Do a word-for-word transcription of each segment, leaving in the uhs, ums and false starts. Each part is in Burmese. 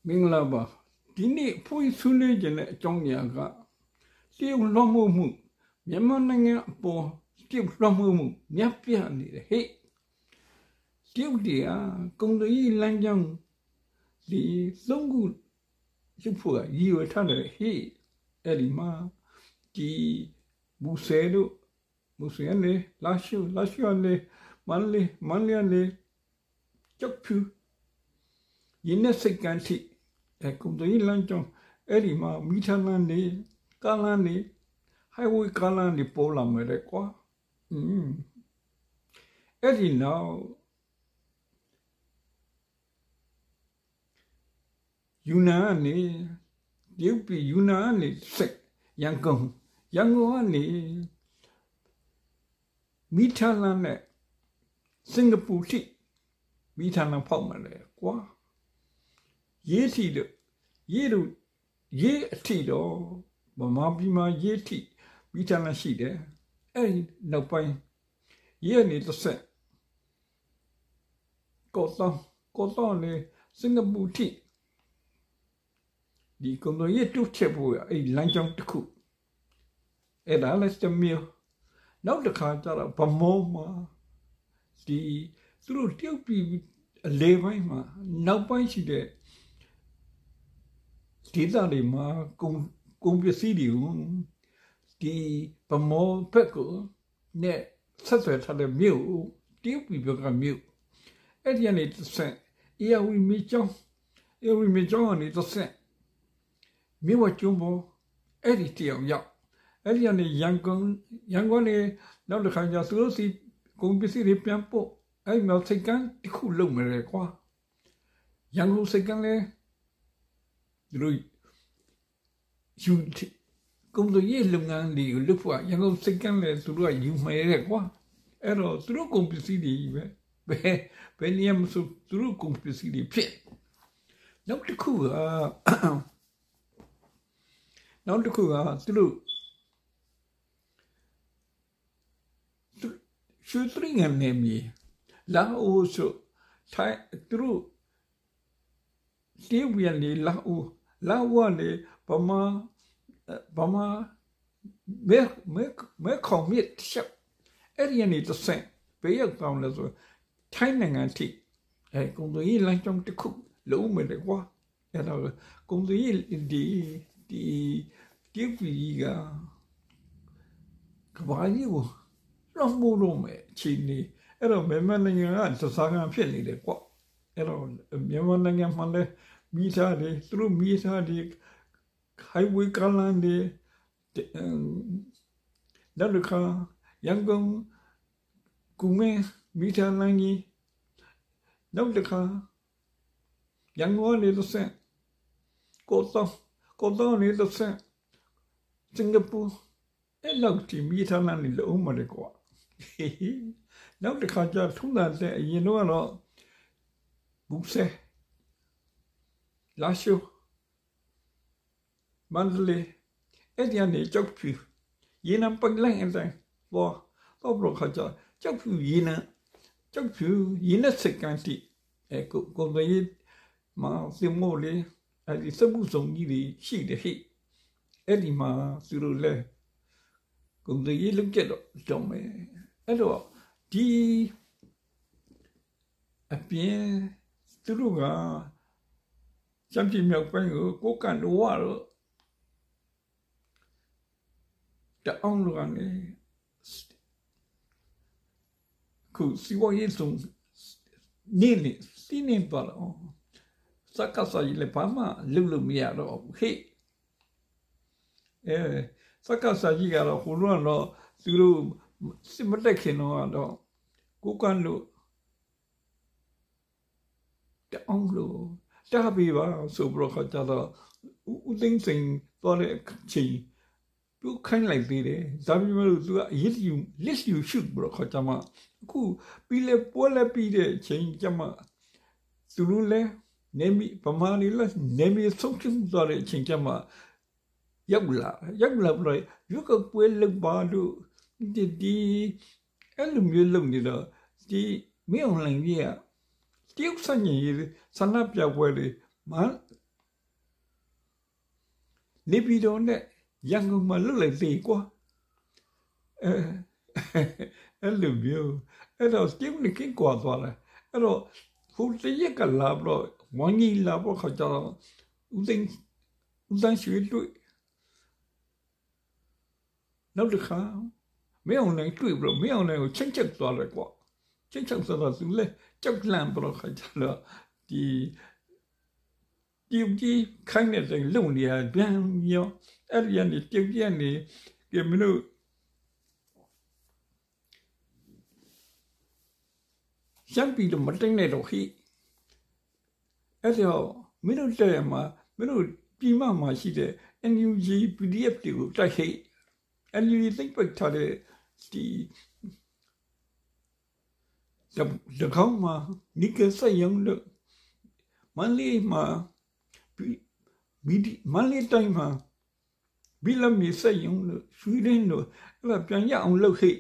မင်္ဂလာပါဒီနေ့ဖွင့်ဆွေးနွေးခြင်းတဲ့အကြောင်းအရာကတရုတ်လွှမ်းမိုးမှုမြန်မာနိုင်ငံအပေါ်တရုတ်လွှမ်းမိုးမှုမြတ်ပြနေတယ်ဟဲ့တရုတ်တရားကုန်သွယ်ရေးလမ်းကြောင်းဒီသုံးခုရုပ်ဖို့ရည်ရွယ်ထားတယ်ဟဲ့အဲ့ဒီမှာဒီမူဆယ်တို့မူဆယ်နဲ့လာရှုလာရှုနဲ့မန်လေးမန်လေးနဲ့ကျောက်ဖြူရင်းနဲ့စိတ်ကန်းထိအဲကုန်သွယ်ရေးလမ်းကြောင်းအဲ့ဒီမှာမိထလန်းနေကားလန်းနေ highway ကားလန်းနေပေါ်လာမယ်လေကွာอืมအဲ့ဒီနောက်ယူနန်ကနေတရုတ်ပြည်ယူနန်ကနေစိတ်ရန်ကုန်ရန်ကုန်ကနေမိထလန်းနဲ့စင်ကာပူထိမိထလန်းဖောက်မယ်လေကွာရေးထီတို့ရေးတို့ရေးအထီတော့ဗမာပြည်မှာရေးထီမိထလန်းရှိတယ်အဲ့နောက်ပိုင်းရေးနေတစ်ဆက်ကောတော့ကောတော့လေစင်ကာပူထိဒီကုန်သွယ်ရေးတုတ်ချက်ဖို့အဲ့လမ်းကြောင်းတစ်ခုအဲ့ဒါလည်းတစ်မျိုးနောက်တစ်ခါကျတော့ဗမောမှာဒီသူတို့တရုတ်ပြည်အလေပိုင်းမှာနောက်ပိုင်းရှိတဲ့ဒေသတွေမှာကုန်ကုန်ပစ္စည်းတွေကိုဒီဗမောဘက်ကိုနဲ့ဆက်သွယ်ထားတဲ့မြို့တရုတ်ပြည်ဘက်ကမြို့အဲ့ဒီကနေတစ်ဆင့်အေယာဝီမီကျောင်းအေယာဝီမီကျောင်းကနေတစ်ဆင့်မြို့ဝကျွန်းပေါ်အဲ့ဒီတယောက်ရောက်အဲ့ဒီကနေရန်ကုန်ရန်ကုန်နေနောက်တစ်ခါကျသူတို့စီကုန်ပစ္စည်းတွေပြန်ပို့အဲ့မြောက်စိတ်ကန်းတစ်ခုလုံးမယ်လေကွာရန်ကုန်စိတ်ကန်းလေသူတို့ယူကုန်သွယ်ရေးလုပ်ငန်းတွေကိုလုပ်ဖို့ရန်ကုန်စိတ်ကန်းလေသူတို့ကယူမယ်လေကွာအဲ့တော့သူတို့ကုန်ပစ္စည်းတွေပဲဘယ်ဘယ်နေရာမှာသူတို့ကုန်ပစ္စည်းတွေဖြစ်နောက်တစ်ခုကနောက်တစ်ခုကသူတို့ရွှေတရိငန်နေမီလာအိုဆိုထိုင်သူတို့တေဝရနေလာအိုလာဝနေဗမာဗမာမဲမဲမဲခေါမစ်ချက်အဲ့ဒီနေတော့ဆန်ဘေးရောက်အောင်လို့ဆိုထိုင်းနိုင်ငံထိအဲကုန်သွယ်ရေးလမ်းကြောင်းတစ်ခုလုံးမယ်လေကွာအဲ့တော့ကုန်သွယ်ရေးဒီဒီတရုတ်ပြည်ကကဘာကြီးကိုလွန်မိုးလို့မယ်အချိန်นี้အဲ့တော့မြန်မာနိုင်ငံကသစားကံဖြစ်နေတယ်ကွာအဲ့တော့မြန်မာနိုင်ငံမှာလည်းမိသားတွေသူတို့မိသားတွေ highway ကလန်တွေနောက်တစ်ခါရန်ကုန်ကုမဲမိသားလန်ကြီးနောက်တစ်ခါရန်ကုန်နေလို့ဆက်ကိုတော့ကိုတော့နေလို့ဆက်စင်ကာပူအဲ့လောက်ဒီမိသားလန်တွေလုံးမလဲကွာနောက်တစ်ခါကျထုံးတာတဲ့အရင်တော့ကတော့ဘူးဆဲလာရှုမန္တလေးအဲ့ဒီကနေကြောက်ဖြူရေနံပင်လိုင်းအတိုင်းဘောတော့ဘလို့ခါကျကြောက်ဖြူရေနံကြောက်ဖြူရေနံစကန်တီအဲကိုကိုဘယ်မှာစမိုးလေအဲ့ဒီစမှုစုံကြီးတွေရှိတယ်ဟိအဲ့ဒီမှာသူတို့လဲကုန်သွယ်ရေးလုပ်ကြတော့ကြောင်းမယ်အဲ့တော့ဒီအပြင်သူတို့ကချမ်းပြမြောက်ပိုင်းကိုကိုကန်တော့ရတော့တအောင်လူကနေခုစီဝရေးဆုံးနေနေစီနေပါတော့စကားစားရလေပါမလုံလုံမရတော့ဟေးအဲစကားစားကြီးကတော့ဟိုတော့သူတို့စစ်မတက်ခင်တော့ကိုကန်လို့တအောင်လို့တားပြီးပါဆိုပြီးတော့ခါကြတော့ဦးသိန်းစိန်သွားတဲ့အချိန်သူခိုင်းလိုက်သေးတယ်ဒါပေမဲ့သူကအရေးယူ list you shoot ပြီးတော့ခါကြမှာအခုပြီးလေပွဲလဲပြီးတဲ့အချိန်ကြမှာသူတို့လဲနေမီပမာဏလဲနေမီဆုံးဖြတ်သွားတဲ့အချိန်ကြမှာရောက်လာရောက်လာပြီးရုပ်ကပွဲလောက်ပါလို့ဒီဒီအဲ့လိုမျိုးလုပ်နေတော့ဒီမင်း online ကြီးကတရုတ်ဆန့်ကျင်ရေးဆန္ဒပြပွဲတွေမနေပြည်တော်နဲ့ရန်ကုန်မှာလွတ်လိုက်သေးကွာအဲအဲ့လိုမျိုးအဲ့တော့စတင်းနေကကွာသွားတယ်အဲ့တော့ဟိုတရက်ကလာပြီးတော့ဝိုင်းကြီးလာပြီးခါကျတော့ဦးသိန်းဦးသိန်းရွှေတွေ့နောက်တစ်ခါမင်းအောင်နိုင်တွေ့ပြီးတော့မင်းအောင်နိုင်ကိုချင်းချက်သွားတယ်ကွာချင်းချက်ဆိုတော့သူလည်းကြောက်လန့်ပြီးတော့ခါကျတော့ဒီဒီကြီးခိုင်းတဲ့လုံနေရပြန်ရောအဲ့ဒီကနေပြုတ်ပြက်နေကမလို့ရှမ်းပြည်တော့မတိတ်နဲ့တော့ခိအဲ့တော့မင်းတို့တဲ့မှာမင်းတို့ပြည်မမှာရှိတဲ့ N U G P D F တွေကိုတိုက်ခိ N U G သိမ့်ပိတ်ထားတဲ့ဒီတကောင်းမှာနိကစယုံလို့မန်လေးမှာမီဒီမန်လေးတိုင်းမှာဘီလမီစယုံလို့ရွှေရင်းလို့အဲ့ဒါပြန်ရအောင်လုပ်ခိ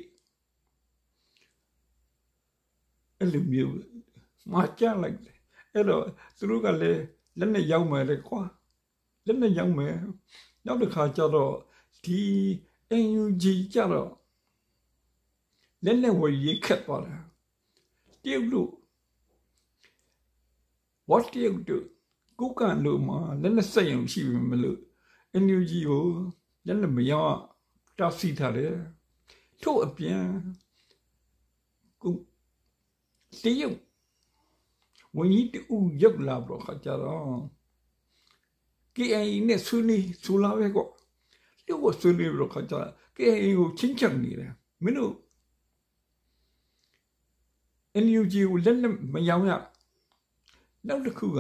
အဲ့လိုမျိုးမှာကြလိုက်တယ်အဲ့တော့သူတို့ကလည်းလက်နဲ့ရောက်မယ်လေကွာလက်နဲ့ရောက်မယ်နောက်တစ်ခါကျတော့ဒီ N U G ကျတော့လက်နဲ့ဝယ်ရေးခက်သွားတာတရုတ်တို့ what တရုတ်တို့ကုက္ကန်တို့မှာလက်နဲ့စက်ရုံရှိပြီမလို့ N U G ကိုလက်နဲ့မရောက်တာစီထားတယ်ထို့အပြင်ကုတရုတ်ဝန်ကြီးတူရောက်လာတော့ခါကြတော့ K I A နဲ့ဆွေးနွေးဆိုလာပဲကောတရုတ်ကိုဆွေးနွေးပြီးတော့ခါကြ K I A ကိုချင်းချက်နေတယ်မင်းတို့ N U G ကိုလက်နဲ့မရောက်ရနောက်တစ်ခုက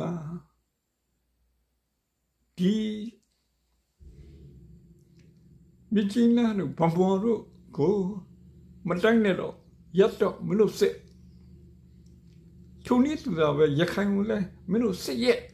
ဒီမြချင်းနာတို့ဘဘွန်တို့ကိုမတိုင်းနဲ့တော့ရပ်တော့မလို့စစ်ထုံနည်းသူသာပဲရခိုင်ကိုလည်းမင်းတို့စစ်ရက်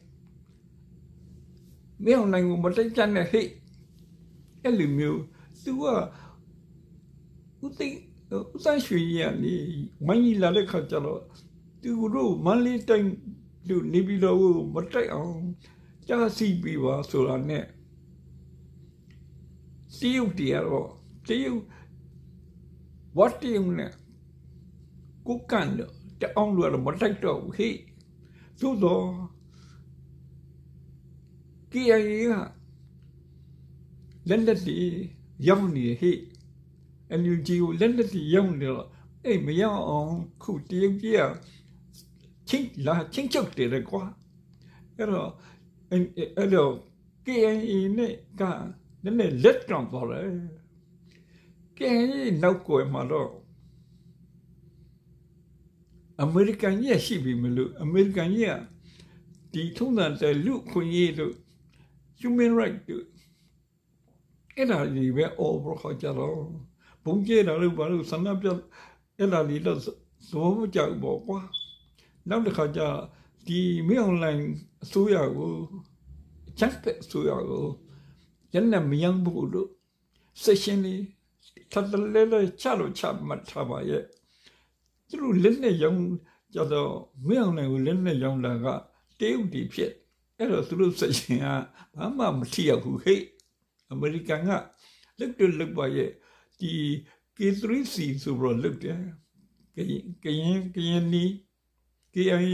မင်းအောင်နိုင်ကိုမတိုက်ကြနဲ့ဟိတ်အဲ့လိုမျိုးသူကဦးသိဦးဆိုင်ရွှေရနေမင်းကြီးလာတဲ့ခါကျတော့သူတို့မန်လေးတိုင်းလူနေပြီးတော့မတိုက်အောင်ကြားစီပြီးပါဆိုတာနဲ့တရုတ်တရားတော့တရုတ်ဝတ်တရုတ်နဲ့ကိုကန်တော့တအောင်လို့တော့မတိုက်တော့ဟိသို့တော့ K I A ကလက်လက်တီရောက်နေဟိ N U G ကိုလက်လက်တီရောက်နေတော့အေးမရောက်အောင်ခုတရုတ်ကြီးကချင်းလာချင်းချုပ်တယ်ကွာအဲ့တော့အဲ့တော့ K I A နဲ့ကလည်းလည်းလက်တောင်သွားတယ် K I A နောက်ကွယ်မှာတော့အမေရိကန်ကြီးရှိပြီမလို့အမေရိကန်ကြီးကဒီထုံးစံတဲ့လူခွင့်ရေးတို့ human right တို့အဲ့ဒါကြီးပဲအော်ဘခကြတော့ဘုံကျဲတာလို့ဘာလို့ဆန္ဒပြအဲ့ဒါလေးတော့သဘောမကျဘူးပေါ့ကွာနောက်တစ်ခါကျဒီမြေအွန်လိုင်းအစိုးရကိုချက်ပဲအစိုးရကိုရန်နမယံဘူးလို့ session လေးထပ်တယ်လေချလို့ချမှတ်ထားပါရဲ့သူတို့လက်နဲ့ရောင်းကြတော့မြေအွန်လိုင်းကိုလက်နဲ့ရောင်းတာကတရုတ်တီဖြစ်အဲ့တော့သူတို့ session ကဘာမှမထီရောက်ဘူးဟဲ့အမေရိကန်ကလက်တွေ့လက်ပါရဲ့ဒီ K three C ဆိုတော့လုတ်တယ်ကရင်ကရင်ကရင်နီ K I A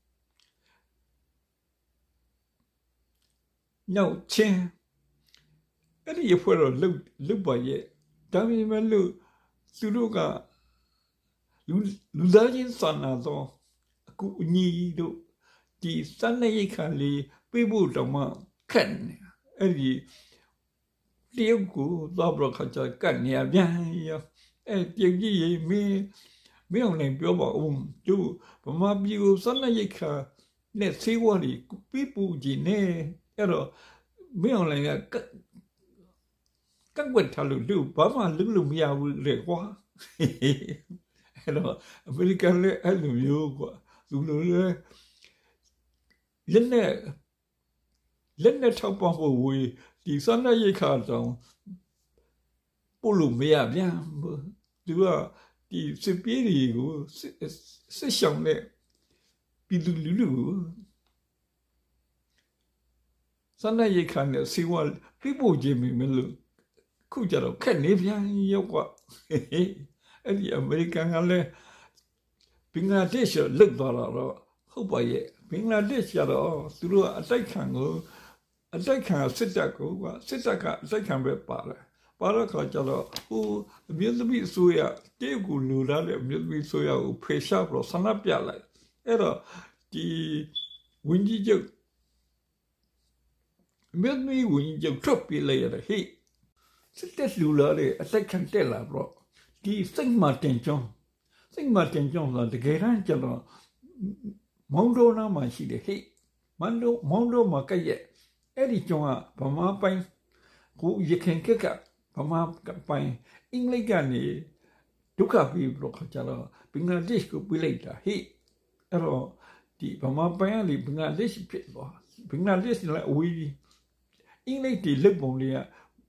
နောက်ချင်းအဲ့ဒီဖွဲ့တော့လုတ်လုတ်ပါရဲ့ဒါပေမဲ့လို့သူတို့ကလူလူသားချင်းစာနာတော့အခုအညီတို့ဒီစနေရိတ်ခါလေးပြဖို့တော့မှခက်နေအဲ့ဒီတရုတ်ကိုသွားပြီးခါကြကတ်နေရပြန်ရောအဲ့တရုတ်ကြီးရေမင်းမင်းအောင်လည်းပြောပါဦးသူဗမာပြည်ကိုစနေရိတ်ခါနဲ့ဆေးဝါးတွေပြဖို့ကြီးနေအဲ့တော့မင်းအောင်လည်းကကတ်ဝတ်ထားလို့လူဘာမှလုပ်လို့မရဘူးလေကွာအဲ့တော့အမေရိကန်လည်းအဲ့လိုမျိုးကွာသူတို့လည်းလက်နဲ့လက်နဲ့ထောက်ပံ့ဖို့ဝေးဒီစနေရိတ်ခါတော့ပို့လို့မရပြန်ဘူးသူကဒီစစ်ပြေးတွေကိုစစ်ရှောင်တဲ့ပြည်သူလူထုစ Sunday ye can see what people Jimmy Mill could have can live young what the American alle Bangladesh look dollar hope I Bangladesh yard through a day can go a day can sit that go sit that they can be para para culture who will be soya they go lura will be soya who pressure or sanapia like error the windy joke. Biết mi quỳnh dầu trộp bị lệ là hi, sẽ tết dù lỡ để sẽ khăn tết là rồi, thì sinh mà tiền trong, sinh mà tiền trong là cái ra cho nó mong đồ nào mà chỉ để hi, mong đồ mong đồ mà cái gì, ấy đi trong à, bà má bay, cũng việc hành cái cả, bà má cái bay, in lấy cái này, đúng cả vì rồi cho nó, bình thường đi cũng bị lệ là hi, rồi thì bà má bay thì bình thường đi biết rồi, bình thường đi là uy in lấy thì lớp bông này,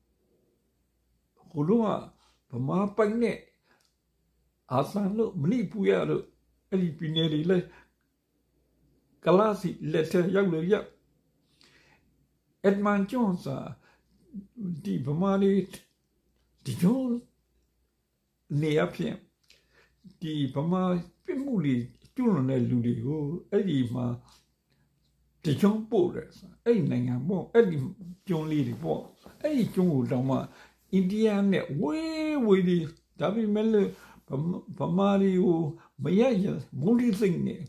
hồi đó bà má bánh này, à sáng lúc mình bùi à rồi, cái gì này đi lấy, cái lá gì lấy theo dạng lấy dạng, Edmund Jones à, thì bà má đi, thì Jones này áp xem, thì bà má biết mua đi, chú nó này lưu đi, cái gì mà thì trong bộ đấy, ấy này ngàn bộ, ấy trong lì thì bộ, ấy trong hồ đâu mà India này, quê quê đi, tại vì mấy lần bấm mari u mấy ai giờ muốn đi sinh này,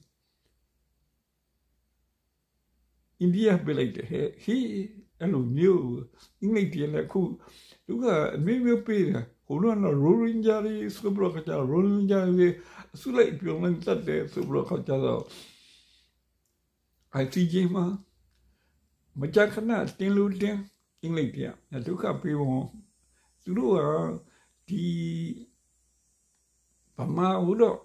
India bị lại thế, khi anh nói nhiều, những ngày tiền là khu, đúng là mấy mấy bề là, hồi đó là Rohingya đi, số bậc các cháu Rohingya đi, số lại biểu lên tất để số bậc các cháu I C J mà mà chắc khả năng tiếng lưu tiếng tiếng lịch tiếng là tôi gặp people tôi nói thì bà má ở đó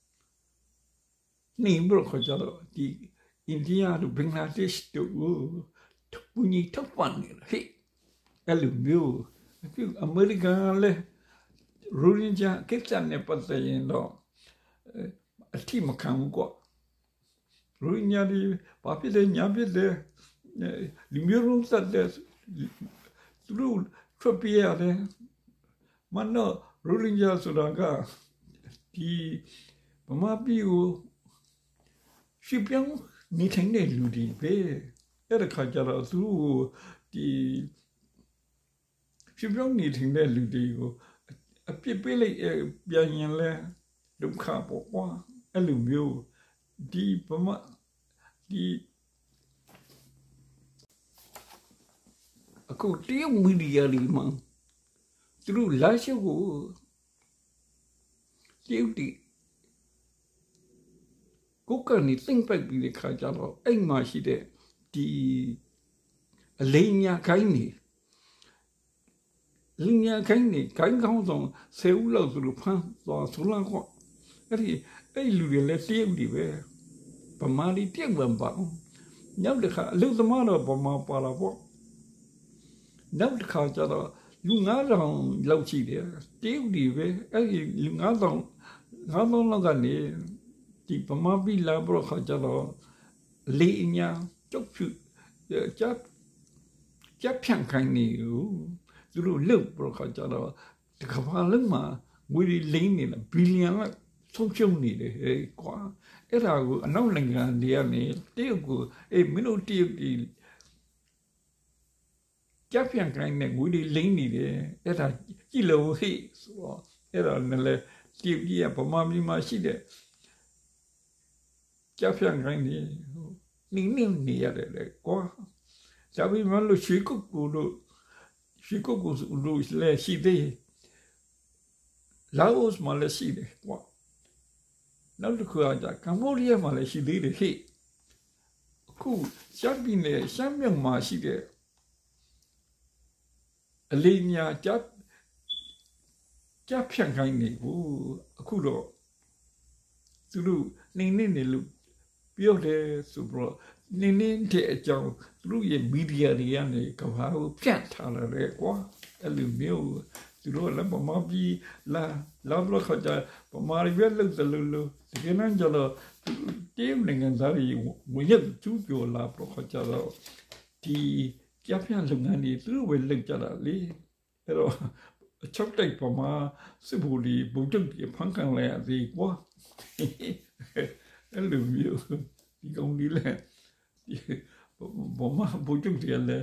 nên bữa khó cho đó thì India rồi Bangladesh tôi thấp bao nhiêu thấp phần này cái lượng nhiều cái America này Rohingya cái chuyện này bắt đầu như đó thì mà không có rồi nhà đi, bà biết đấy, nhà biết đấy, đi miêu rung sát đấy, rồi chụp bia đấy, mà nó rồi nhà số đó cả, thì bà má biểu, ship yang ni thành này lưu đi về, cái đó khai ra rồi, thì ship yang ni thành này lưu đi go, biết biết lại bây giờ là đúng khá bỏ qua, cái lưu miêu đi bà má đi aku tiang media đi mà từ lá số của tiêu đi cố cái này sinh phải bị để khai ra rồi anh mà chỉ để đi lấy nhà cái này lấy nhà cái này cái không xong xéo lâu rồi phan rồi số lang quá cái gì cái lười là tiêu đi về bà má đi tiếng vần bảo nhớ được khá lúc đó mà bà má bà là bộ nhớ được khá cho đó lúc ngã rằng lâu chỉ để tiếng đi về cái gì lúc ngã rằng ngã rằng nó gần này thì bà má bị là bộ khá cho đó lệ nhà chốc sự chấp chấp phẳng khẳng này rồi lúc bộ khá cho đó thì khá phá lúc mà người đi lấy này là billion là sống chung này để quá cái nào nó là người địa này tiêu của em mấy nô tiêu thì chấp nhận cái này người đi lấy này để cái nào chỉ lâu thì cái nào là tiêu gì à, mà mình mà chỉ để chấp nhận cái này nín nín này để quá, tại vì mà lúc suy cốt của nó suy cốt của nó là chỉ để Laos mà là chỉ để quá. Now the Kuaja, Cambodia Malaysia did a hit. Cool, Sabine, Samyang Masi, a linear Jap Jap Shanghai, who Kudo. Through Ning Loop, Beauty, Subro, Ning Te Joe, through your media, the Yanni, Kawao, Piantala, a little meal. Từ đó là bà má bi là làm lo khởi cha bà má đi biết lên từ từ từ cáiนั้นcho là tiếng này người ta thì mỗi nhất chú kiểu là bà khởi cha đó thì ကြားဖြတ်လုပ်ငန်းတွေသူတို့ပဲလုပ်ကြတာလေအဲ့တော့ချုပ်တိုက်ပေါ်မှာစစ်ဘူလီဘုံတုတ်တွေဖန်ခံလိုက်ရသေးကွာအဲ့လိုမျိုးဒီကောင်ဒီလေဘောမဘုံတုတ်တွေလည်း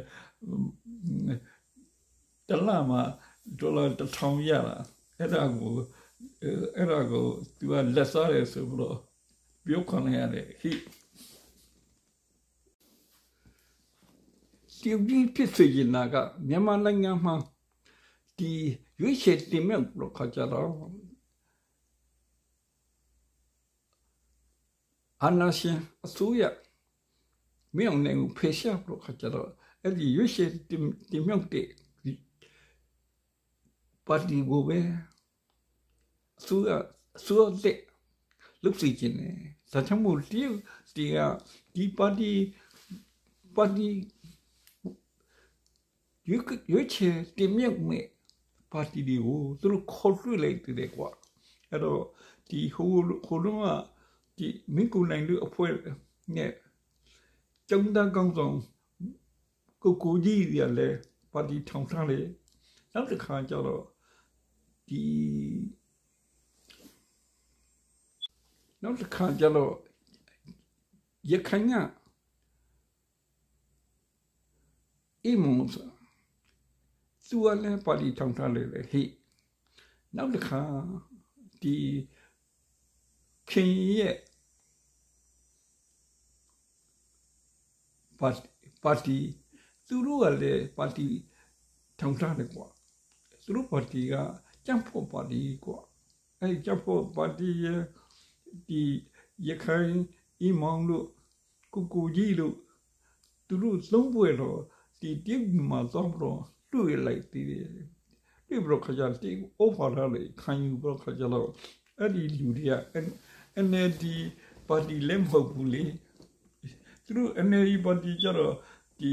တလမှာဒေါ်လာတစ်ထောင်ရတာအဲ့ဒါကိုအဲ့ဒါကိုသူကလက်စားရဲဆိုတော့ပြောခံရတယ်ဟိဒီဒီဖြစ်စေနာကမြန်မာနိုင်ငံမှာဒီရွေးချယ်တင်မြှောက်လို့ခါကြတော့အနာရှင်အစိုးရမြောင်နိုင်ကိုဖေရှားလို့ခါကြတော့အဲ့ဒီရွေးချယ်တင်မြှောက်တဲ့ပါတီကိုပဲအစိုးရအစိုးရတဲ့လုစီခြင်းနဲ့ဒါကြောင့်မို့ဒီဒီကဒီပါတီပါတီရွေးရွေးချယ်တင်မြှောက်မဲ့ပါတီတွေကိုသူတို့ခေါ်လွှတ်လိုက်တယ်ကွာအဲ့တော့ဒီဟိုဟိုတော့ဒီမင်းကိုနိုင်လူအဖွဲ့နဲ့ကျုံတန်းကောင်းဆောင်ကိုကိုကြီးရလဲပါတီထောင်ထားလေနောက်တစ်ခါကျတော့ဒီနောက်တစ်ခါကျတော့ရခိုင်ကအိမုံစသူကလည်းပါတီထောင်ထားလေဟိနောက်တစ်ခါဒီခင်ရဲ့ပါပါတီသူတို့ကလည်းပါတီထောင်ထားတယ်ကွာသူတို့ပါတီကကျန်းဖို့ပါတီကွာအဲကျန်းဖို့ပါတီရဲ့ဒီရခိုင်အိမောင်လို့ကိုကိုကြီးလို့သူတို့သုံးပွဲတော့ဒီတိမှာတော့တော့တွေ့လိုက်သေးတယ်တွေ့ဘရခကြတိအိုဖာလာလေခံယူဘရခကြတော့အဲ့ဒီလူတွေက အန် အယ် ဒီ ပါတီလည်းမဟုတ်ဘူးလေသူတို့ အန် အယ် ဒီ ပါတီကျတော့ဒီ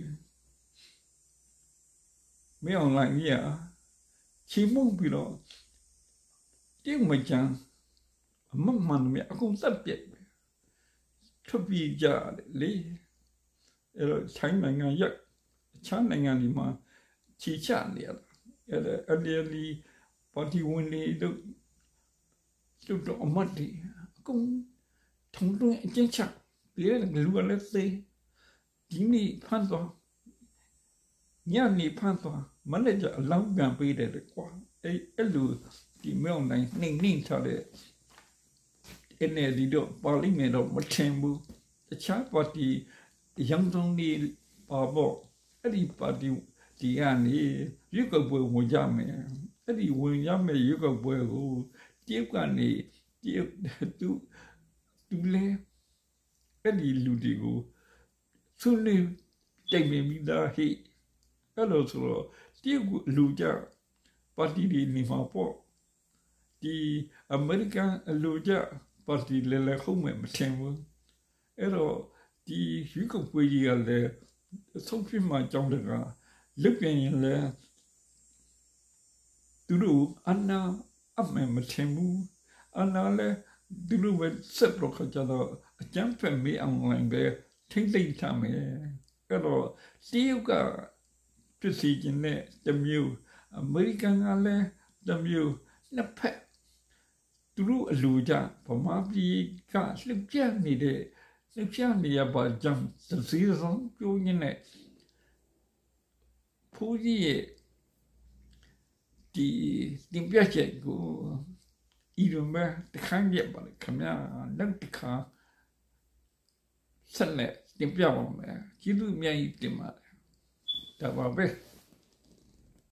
မင်းအွန်လိုင်းကြီးอ่ะချီမှုပြီးတော့တိမချမ်းအမမှန်မြအကုန်သက်ပြက်ထွက်ပြေးကြလေအဲ့တော့ထိုင်းနိုင်ငံရက်ချမ်းနိုင်ငံဒီမှာချီချနေရတာအဲ့ဒါအလီလီပါတီဝင်တွေတို့တို့တော့အမတ်တွေအကုန်ထုံတွင်းအကျဉ်းချပြေးတယ်လူကလည်းသိဒီနေ့ဖန်သွားညနေဖန်သွားမနေ့ကအလောင်းပြန်ပေးတယ်ကွာအဲ့အဲ့လိုဒီမြောင်နိုင်နှိမ့်နှိမ့်ထားတဲ့အနေဒီတော့ပါလိမ့်မယ်တော့မထင်ဘူးတခြားပါတီရန်ကုန်နေပါပေါ့အဲ့ဒီပါတီဒီကနေရွေးကောက်ပွဲဝင်ကြမယ်အဲ့ဒီဝင်ရမယ်ရွေးကောက်ပွဲကိုတရုတ်ကနေတရုတ်သူသူလဲအဲ့ဒီလူတွေကိုသူနေတိတ်မိသားဟိအဲ့လိုဆိုတော့တရုတ်လူကြပါတီဒီနေမှာပေါ့ဒီအမေရိကန်လူကြပါတီလဲလဲခုံးမဲ့မထင်ဘူးအဲ့တော့ဒီရွေးကောက်ပွဲကြီးကလည်းဆုံးဖြတ်မှကြောင်းတကလုတ်ပြန်ရင်လည်းသူတို့အနာအမှန်မထင်ဘူးအနာလည်းသူတို့ပဲဆက်တော့ခကြတော့အကျန်းဖက်မေးအောင်လိုက်ပဲထိမ့်သိမ့်ထားမယ်အဲ့တော့တရုတ်ကပြစီခြင်းနဲ့တမျိုးအမေရိကန်ကလည်းတမျိုးနှစ်ဖက်သူတို့အလိုကြဗမာပြည်ကလှုပ်ပြနေတဲ့လှုပ်ပြနေရပါကြောင့်သစီဆောင်ပြောရင်းနဲ့ဖူးကြီးရဲ့ဒီတင်ပြချက်ကိုဤလိုမဲ့တခန်းပြပါလေခမရလက်တခါဆက်လက်တင်ပြပါမယ်ကျေးဇူးအများကြီးတင်ပါတယ်ဒါပါပဲ